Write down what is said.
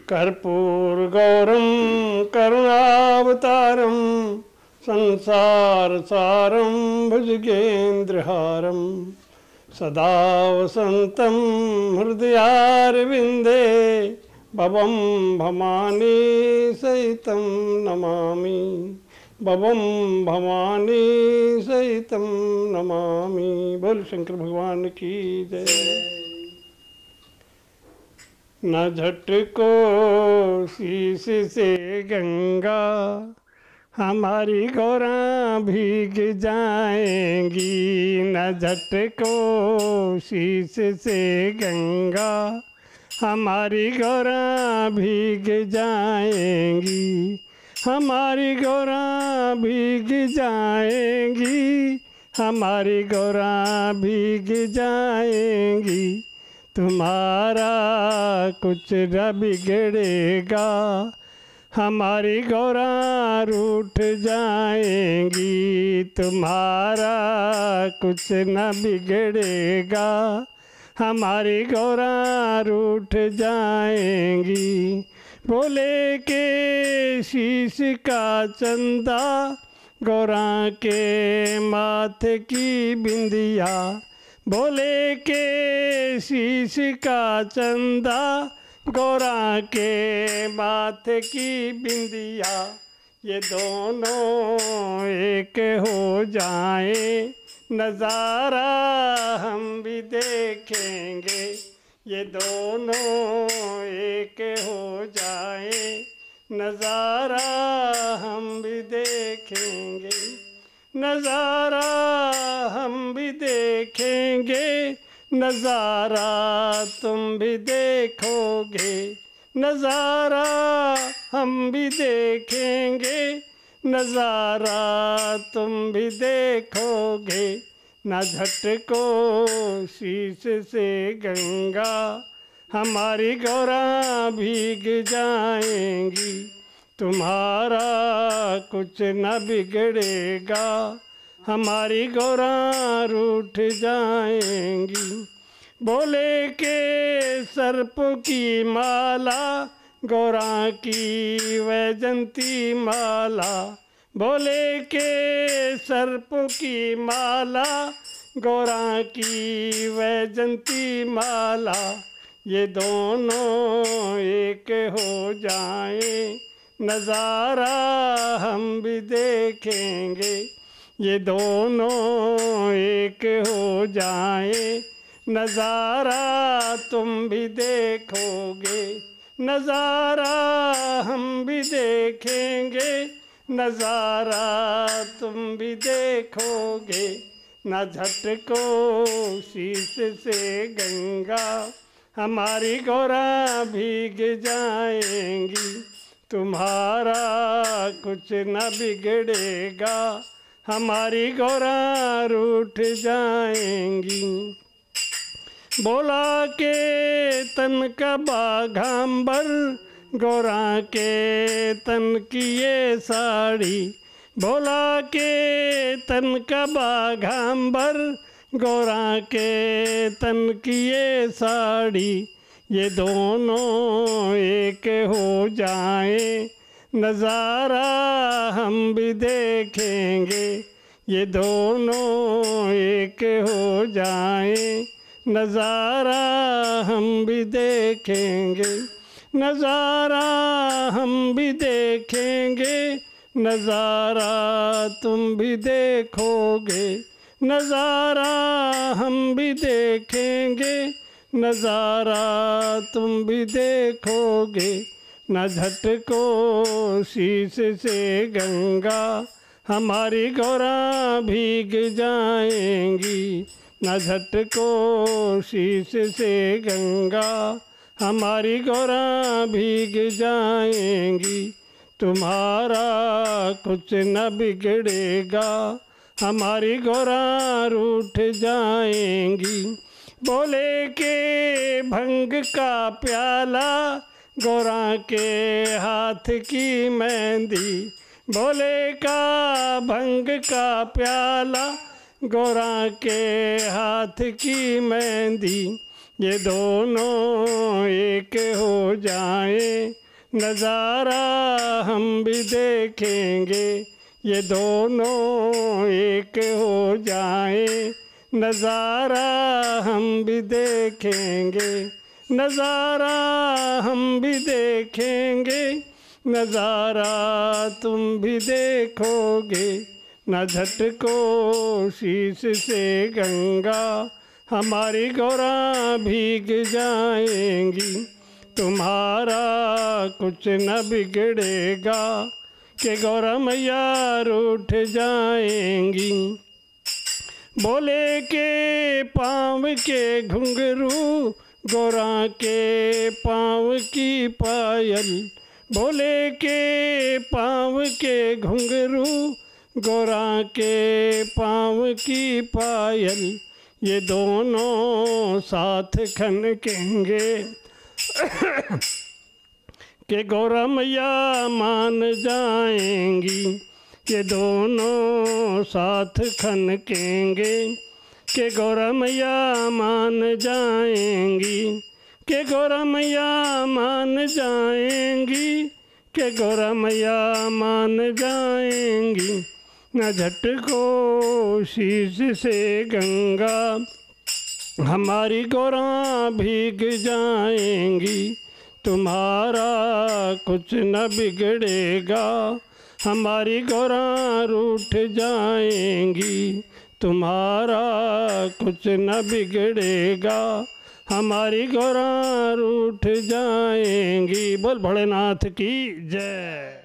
कर्पूरगौरं करुणावतारं संसारसारं भुजगेन्द्रहारं सदा वसन्तं हृदयारविन्दे भवं भवानी सहितं नमामि। भवं भवानी सहितं नमामि। बोल शंकर भगवान की जय। न झटको शीश से गंगा हमारी गौरा भीग जाएंगी। न झटको शीश से गंगा हमारी गौरा भीग जाएंगी। हमारी गौरा भीग जाएंगी। हमारी गौरा भीग जाएंगी। तुम्हारा कुछ न बिगड़ेगा। हमारी गौरा रूठ जाएंगी। तुम्हारा कुछ न बिगड़ेगा। हमारी गौरा रूठ जाएंगी। बोले के शीश का चंदा गौरा के माथे की बिंदिया। बोले के शीश का चंदा गौरा के माथे की बिंदिया। ये दोनों एक हो जाए नज़ारा हम भी देखेंगे। ये दोनों एक हो जाए नज़ारा हम भी देखेंगे। नज़ारा हम भी देखेंगे। नज़ारा तुम भी देखोगे। नज़ारा हम भी देखेंगे। नज़ारा तुम भी देखोगे। न झटको शीश से गंगा हमारी गौरा भीग जाएंगी। तुम्हारा कुछ न बिगड़ेगा। हमारी गौरा रूठ जाएंगी। बोले के सर्प की माला गौरा की वैजंती माला। बोले के सर्प की माला गौरा की वैजंती माला। ये दोनों एक हो जाए नज़ारा हम भी देखेंगे। ये दोनों एक हो जाए नज़ारा तुम भी देखोगे। नज़ारा हम भी देखेंगे। नज़ारा तुम भी देखोगे। न झटको शीश से गंगा हमारी गौरा भीग जाएंगी। तुम्हारा कुछ न बिगड़ेगा। हमारी गौरा रूठ जाएंगी। बोला के तन का बाघांबर गौरा के तन की ये साड़ी। बोला के तन का बाघांबर गौरा के तन की ये साड़ी। ये दोनों एक हो जाए नज़ारा हम भी देखेंगे। ये दोनों एक हो जाए नज़ारा हम भी देखेंगे। नज़ारा हम भी देखेंगे। नज़ारा तुम भी देखोगे। नज़ारा हम भी देखेंगे। नज़ारा तुम भी देखोगे। न झटको शीश से गंगा हमारी गौरा भीग जाएंगी। न झटको शीश से गंगा हमारी गौरा भीग जाएंगी। तुम्हारा कुछ न बिगड़ेगा। हमारी गौरा रूठ जाएंगी। बोले के भंग का प्याला गौरा के हाथ की मेहंदी। बोले का भंग का प्याला गौरा के हाथ की मेहंदी। ये दोनों एक हो जाए, नज़ारा हम भी देखेंगे। ये दोनों एक हो जाए, नज़ारा हम भी देखेंगे। नज़ारा हम भी देखेंगे, नज़ारा तुम भी देखोगे। न झटको शीश से गंगा, हमारी गौरा भीग जाएंगी। तुम्हारा कुछ न बिगड़ेगा, कि गौरा मैया रूठ जाएंगी। बोले के पाँव के घुंघरू, गौरा के पाँव की पायल। बोले के पाँव के घुंघरू, गौरा के पाँव की पायल। ये दोनों साथ खनकेंगे, कि गौरा मैया मान जाएंगी। ये दोनों साथ खनकेंगे, कि गौरा मैया मान जाएंगी। कि गौरा मैया मान जाएंगी, कि गौरा मैया मान जाएंगी। न झटको शीश से गंगा, हमारी गौरा भीग जाएंगी। तुम्हारा कुछ न बिगड़ेगा, हमारी गौरा रूठ जाएंगी। तुम्हारा कुछ न बिगड़ेगा, हमारी गौरा रूठ जाएंगी। बोल भोलेनाथ की जय।